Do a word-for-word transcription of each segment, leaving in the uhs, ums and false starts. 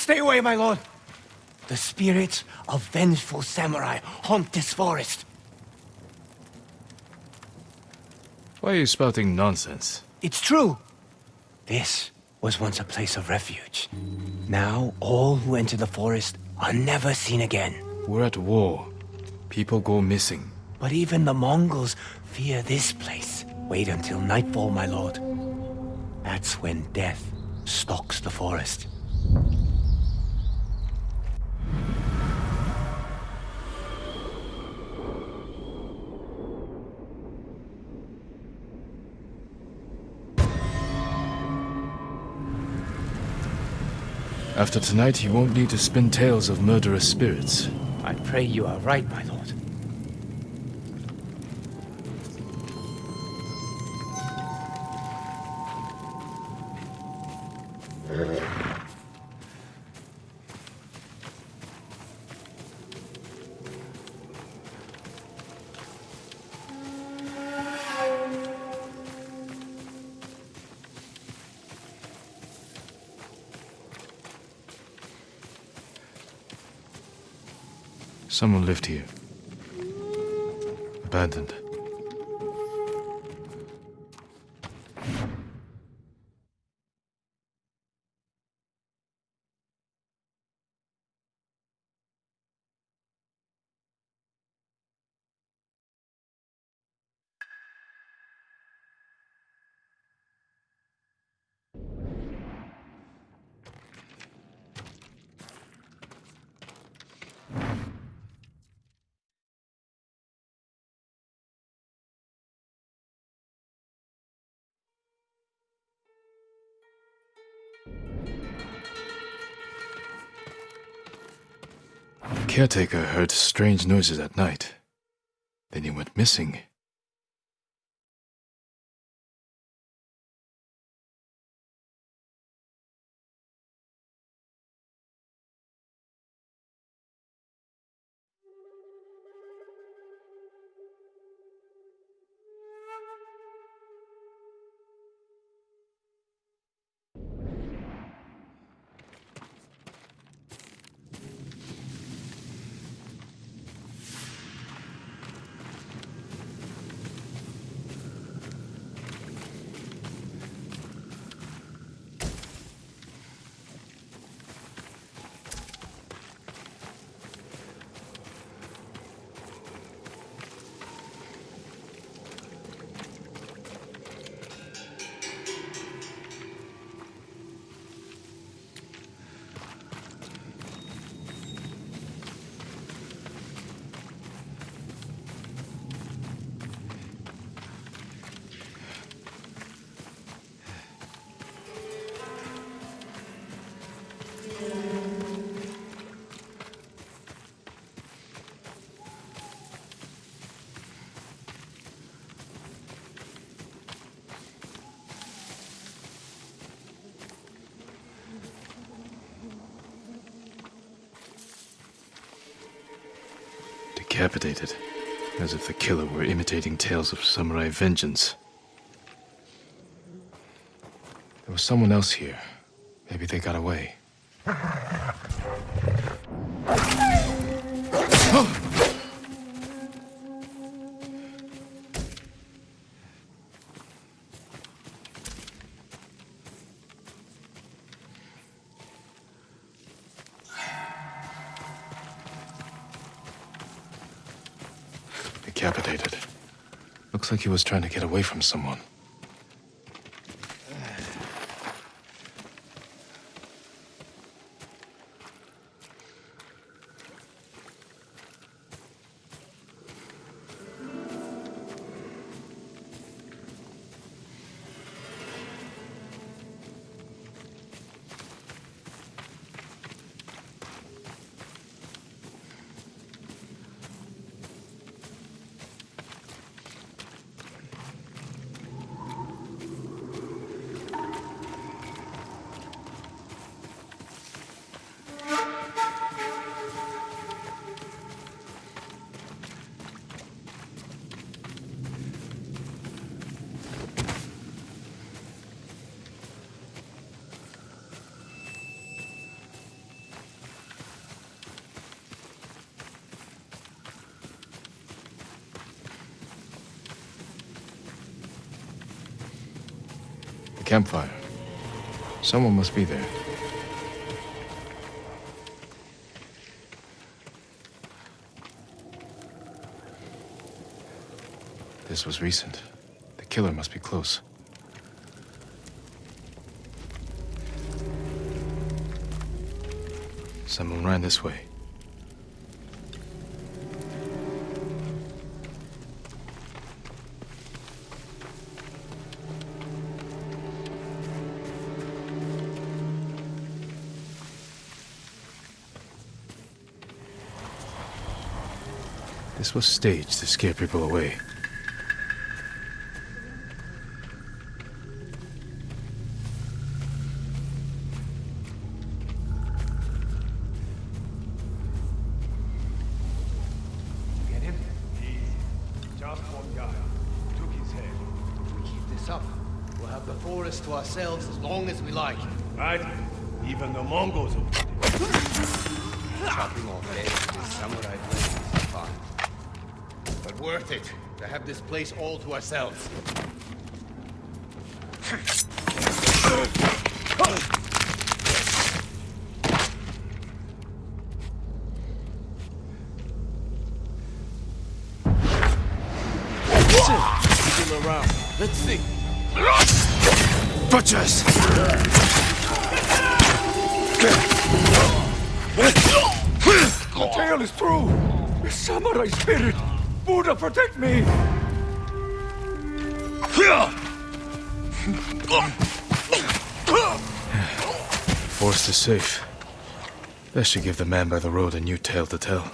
Stay away, my lord. The spirits of vengeful samurai haunt this forest. Why are you spouting nonsense? It's true. This was once a place of refuge. Now, all who enter the forest are never seen again. We're at war. People go missing. But even the Mongols fear this place. Wait until nightfall, my lord. That's when death stalks the forest. After tonight, you won't need to spin tales of murderous spirits. I pray you are right, my lord. Someone lived here. Abandoned. The caretaker heard strange noises at night. Then he went missing. Decapitated, as if the killer were imitating tales of samurai vengeance. There was someone else here. Maybe they got away. Decapitated. Looks like he was trying to get away from someone. campfire. Someone must be there. This was recent. The killer must be close. Someone ran this way. This was staged to scare people away. Get him? Easy. Just one guy. Took his head. If we keep this up, we'll have the forest to ourselves as long as we like. Right? Even the Mongols will get it. Chopping off heads with this samurai blade is fun. But worth it to have this place all to ourselves. Still around. Let's see. Butchers! The tail is through! The samurai spirit! Buddha, protect me! Forest is safe. That should give the man by the road a new tale to tell.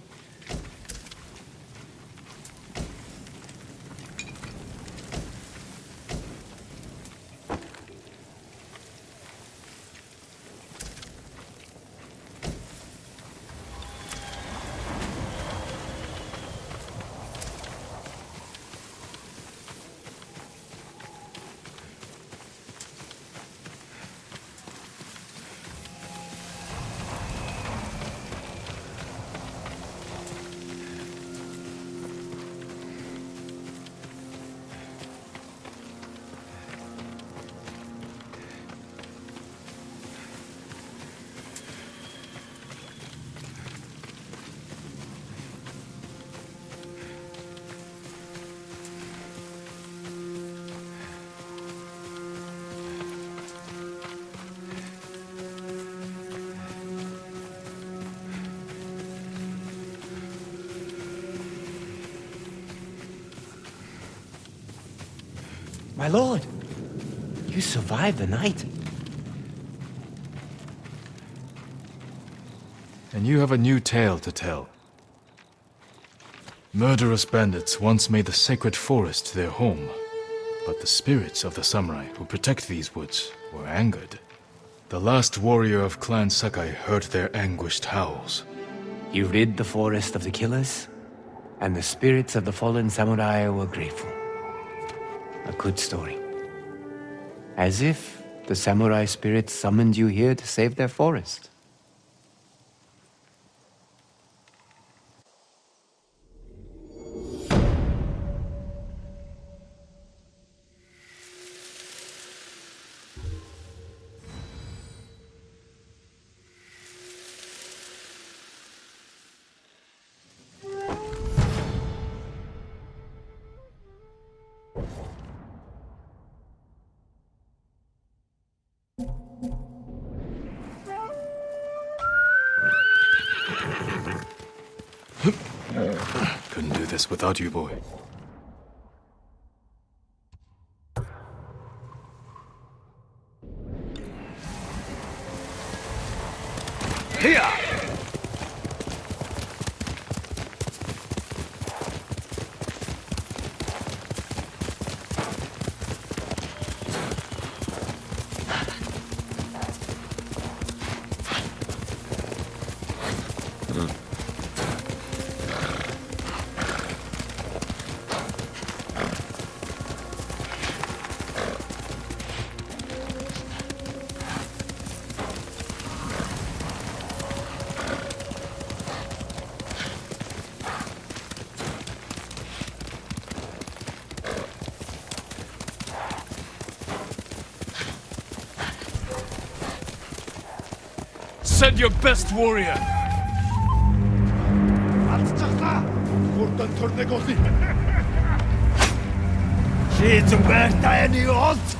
My lord, you survived the night. And you have a new tale to tell. Murderous bandits once made the sacred forest their home, but the spirits of the samurai who protect these woods were angered. The last warrior of Clan Sakai heard their anguished howls. You rid the forest of the killers, and the spirits of the fallen samurai were grateful. A good story. As if the samurai spirits summoned you here to save their forest. Couldn't do this without you, boy. Here! Send your best warrior! She's worth any odds!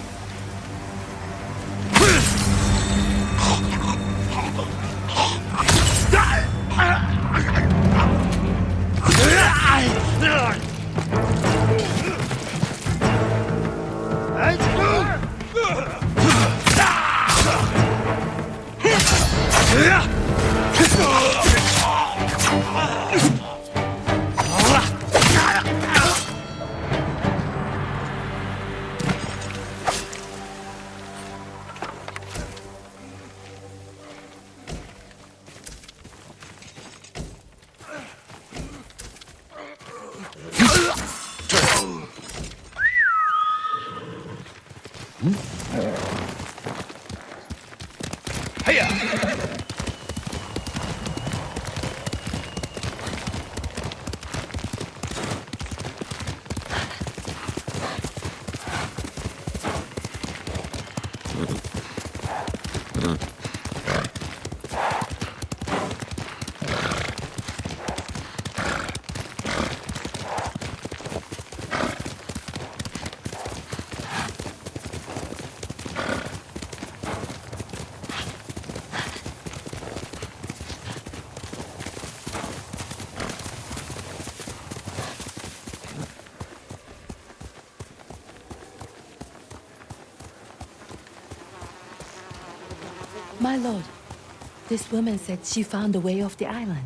My lord, this woman said she found the way off the island.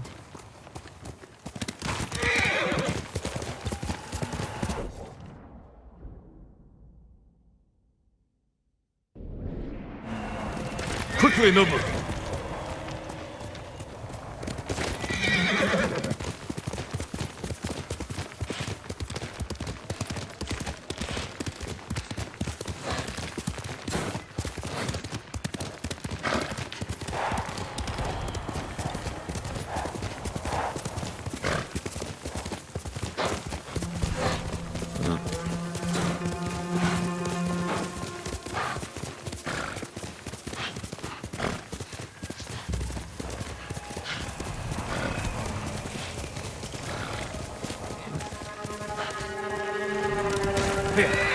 Quickly, Nobu! Here.